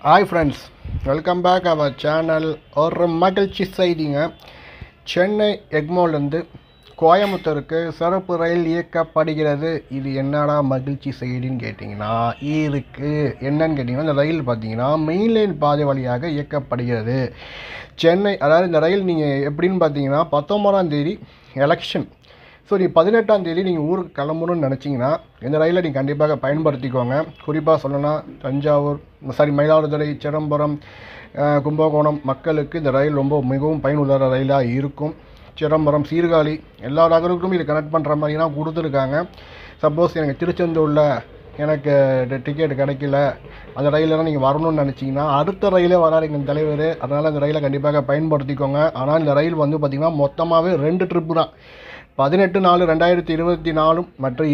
Hi friends, welcome back our channel. ஒரு மகிழ்ச்சி செய்திங்க. சென்னை எக்மோர்லேருந்து கோயம்புத்தூருக்கு சிறப்பு ரயில் இயக்கப்படுகிறது. இது என்னடா மகிழ்ச்சி செய்தின்னு கேட்டிங்கன்னா என்னன்னு கேட்டிங்கன்னா, இந்த ரயில் பார்த்தீங்கன்னா மெயின்லைன் பாதை வழியாக இயக்கப்படுகிறது. சென்னை, அதாவது இந்த ரயில் நீங்கள் எப்படின்னு பார்த்தீங்கன்னா 19ஆம் தேதி எலெக்ஷன், ஸோ நீ 18ஆம் தேதி நீங்கள் ஊருக்கு கிளம்பணும்னு நினச்சிங்கன்னா இந்த ரயிலை நீங்கள் கண்டிப்பாக பயன்படுத்திக்கோங்க. குறிப்பாக சொல்லணும்னா தஞ்சாவூர், மயிலாடுதுறை, சிதம்பரம், கும்பகோணம் மக்களுக்கு இந்த ரயில் மிகவும் பயனுள்ள ரயிலாக இருக்கும். சிதம்பரம், சீர்காழி எல்லா நகருக்கும் இது கனெக்ட் பண்ணுற மாதிரிலாம் கொடுத்துருக்காங்க. சப்போஸ் எனக்கு திருச்செந்தூரில் எனக்கு டிக்கெட் கிடைக்கல, அந்த ரயிலெலாம் நீங்கள் வரணும்னு நினச்சிங்கன்னா அடுத்த ரயிலே வராரு எங்கள் தலைவர். அதனால் அந்த ரயிலை கண்டிப்பாக பயன்படுத்திக்கோங்க. ஆனால் இந்த ரயில் பார்த்திங்கன்னா மொத்தமாகவே 2 ட்ரிப்பு தான். 18/4/2024 மற்றும்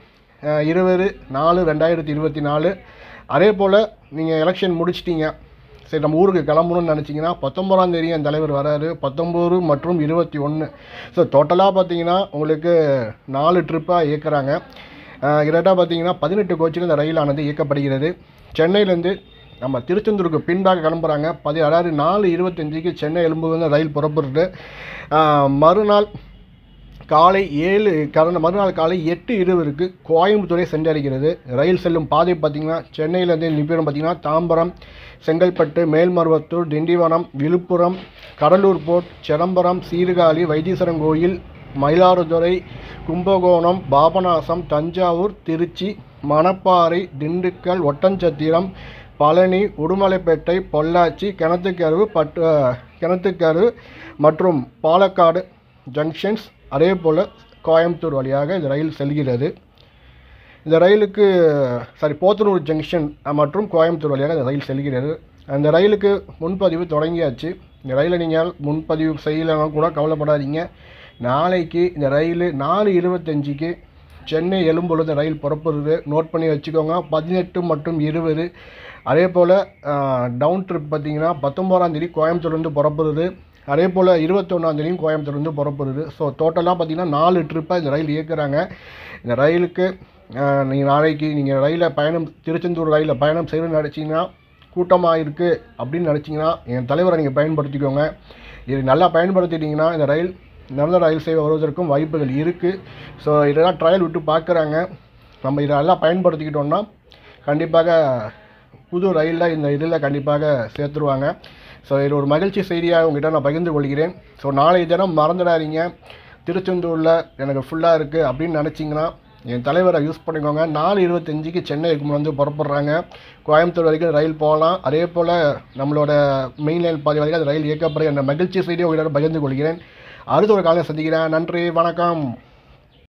20/4/2024. அதே போல் நீங்கள் எலெக்ஷன் முடிச்சிட்டிங்க, சரி நம்ம ஊருக்கு கிளம்பணும்னு நினச்சிங்கன்னா 19ஆம் தேதி என் தலைவர் வராரு. 19 மற்றும் 21. ஸோ டோட்டலாக பார்த்தீங்கன்னா உங்களுக்கு 4 ட்ரிப்பாக இயக்குறாங்க. கிட்டத்தட்ட பார்த்தீங்கன்னா 18 கோச்சில் இந்த ரயிலானது இயக்கப்படுகிறது. சென்னையிலேருந்து நம்ம திருச்செந்தூருக்கு பின்பாக கிளம்புறாங்க. அதாவது 4:25க்கு சென்னை எழும்புவது ரயில் புறப்படுறது. மறுநாள் காலை 8:20க்கு கோயம்புத்தூரை சென்றடைகிறது. ரயில் செல்லும் பாதை பார்த்திங்கன்னா சென்னையிலேருந்து நிபுணம் பார்த்திங்கன்னா தாம்பரம், செங்கல்பட்டு, மேல்மருவத்தூர், திண்டிவனம், விழுப்புரம், கடலூர் போர்ட், சிதம்பரம், சீர்காழி, வைத்தீஸ்வரன் கோயில், மயிலாடுதுறை, கும்பகோணம், பாபநாசம், தஞ்சாவூர், திருச்சி, மணப்பாறை, திண்டுக்கல், ஒட்டன்சத்திரம், பழனி, உடுமலைப்பேட்டை, பொள்ளாச்சி, கிணத்துக்கரு மற்றும் பாலக்காடு ஜங்ஷன்ஸ், அதே போல் கோயம்புத்தூர் வழியாக இந்த ரயில் செல்கிறது. இந்த ரயிலுக்கு போத்தனூர் ஜங்ஷன் மற்றும் கோயம்புத்தூர் வழியாக இந்த ரயில் செல்கிறது. அந்த ரயிலுக்கு முன்பதிவு தொடங்கியாச்சு. இந்த ரயிலை நீங்கள் முன்பதிவு செய்யலைன்னா கூட கவலைப்படாதீங்க. நாளைக்கு இந்த ரயில் 4:25க்கு சென்னை எழும்பொழுது ரயில் புறப்படுது. நோட் பண்ணி வச்சுக்கோங்க. 18 மற்றும் 20. அதே போல் டவுன் ட்ரிப் பார்த்திங்கன்னா 19ஆம் தேதி கோயம்புத்தூர்லேருந்து புறப்படுது. அதே போல் 21ஆம் தேதியும் கோயம்புத்தூர்லேருந்து புறப்படுது. ஸோ டோட்டலாக பார்த்திங்கன்னா 4 ட்ரிப்பாக இந்த ரயில் இயக்குறாங்க. இந்த ரயிலுக்கு நீங்கள் நாளைக்கு திருச்செந்தூர் ரயிலில் பயணம் செய்யணும்னு நினச்சிங்கன்னா, கூட்டமாக இருக்குது அப்படின்னு நினச்சிங்கன்னா என் தலைவரை நீங்கள் பயன்படுத்திக்கோங்க. இது நல்லா பயன்படுத்திட்டிங்கன்னா இந்த ரயில் நல்ல ரயில் சேவை வருவதற்கும் வாய்ப்புகள் இருக்குது. ஸோ இதெல்லாம் ட்ரையல் விட்டு பார்க்குறாங்க. நம்ம இதெல்லாம் பயன்படுத்திக்கிட்டோம்னா கண்டிப்பாக புது ரயிலில் இந்த இதில் கண்டிப்பாக சேர்த்துருவாங்க. ஸோ இது ஒரு மகிழ்ச்சி செய்தியாக உங்கள்கிட்ட நான் பகிர்ந்து கொள்கிறேன். ஸோ நாளைய தினம் மறந்துடாதீங்க, திருச்செந்தூரில் எனக்கு ஃபுல்லாக இருக்குது அப்படின்னு நினச்சிங்கன்னா என் தலைவரை யூஸ் பண்ணிக்கோங்க. 4:25க்கு சென்னை வந்து புறப்படுறாங்க. கோயம்புத்தூர் வரைக்கும் ரயில் போகலாம். அதே போல் நம்மளோட மெயின் லைன் பாதை வரைக்கும் அந்த ரயில் இயக்கப்படுற அந்த மகிழ்ச்சி செய்தியை உங்கள்கிட்ட பகிர்ந்து கொள்கிறேன். அடுத்த ஒரு காலையில் சந்திக்கிறேன். நன்றி, வணக்கம்.